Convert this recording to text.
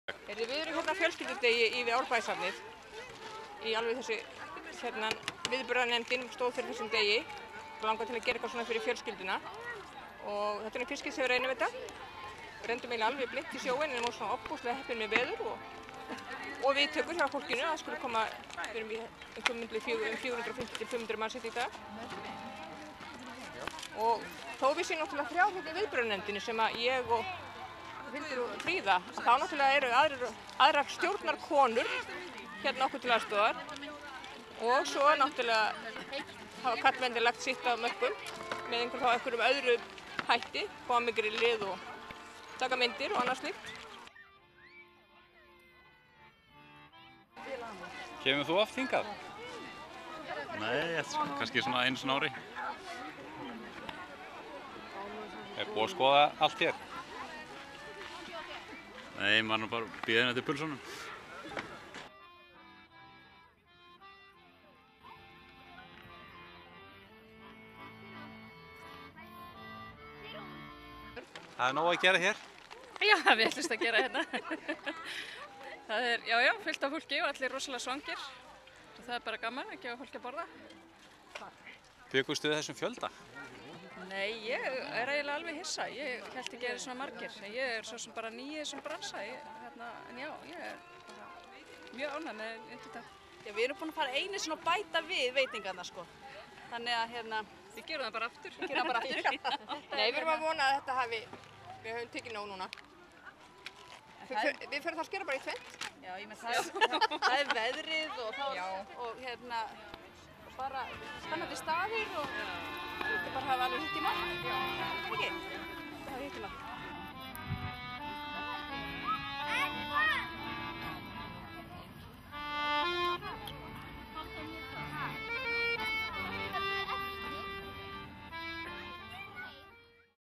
Við erum hérna fjölskyldudegi í við Árbæjarsafnið í alveg þessu viðburðarnefndin stóð fyrir þessum degi og langar til að gera eitthvað svona fyrir fjölskylduna og þetta er fyrst sem við reynum þetta. Við reyndum eiginlega alveg blint í sjóinn en við vorum svona opbúslega heppin með veður og viðtökur hjá fólkinu. Það skulle koma, við erum í einhverjum myndli 450 til 500 manns í dag. Og þó við séum náttúrulega þrjár hérna í viðburðarnefndinni sem að ég og Hildur og Fríða, þá náttúrulega eru aðrar stjórnarkonur hérna okkur til aðstoðar og svo náttúrulega hafa karlmennir lagt sitt af mörkum með einhverjum öðru hætti, koma með grillið og taka myndir og annað slíkt. Kemur þú oft hingað? Nei, kannski svona einu sinni ári. Er búið að skoða allt hér? Nei, maður er bara bíðin eftir pulsunum. Það er nóg að gera hér? Já, við ætlumst að gera hérna. Það er, já, fullt af fólki og allir rosalega svangir. Og það er bara gaman að gefa fólki að borða. Bjuggust þið þessum fjölda? Nei, ég er eiginlega alveg hissa. Ég held ekki að það eru svona margir. Ég er svo sem bara ný í þessum bransa. En já, ég er bara mjög ánægð með þetta. Já, við erum búin að fara einu sinni og bæta við veitingarna, sko. Þannig að Við gerum það bara aftur. Gerum það bara aftur. Nei, við erum að vona að við höfum tekið nóg núna. Við förum þá að skera bara í tvennt. Já, ég með það er veðrið og bara spennandi staðir og bara hafa alveg hitt í mark. Já, ekki? Það hafa hitt í mark.